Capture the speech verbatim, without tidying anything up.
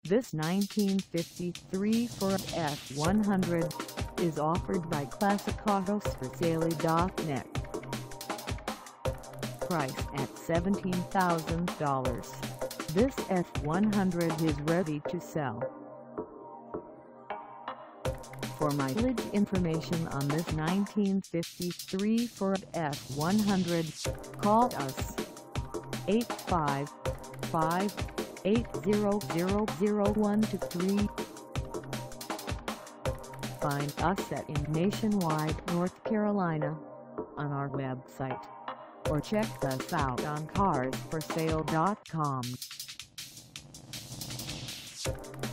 This nineteen fifty-three Ford F one hundred is offered by Classic Autos For Sale dot net. Price at seventeen thousand dollars. This F one hundred is ready to sell. For mileage information on this nineteen fifty-three Ford F one hundred, call us eight five five, eight zero zero, zero one two three. Find us at in Nationwide, North Carolina on our website, or check us out on Cars For Sale dot com.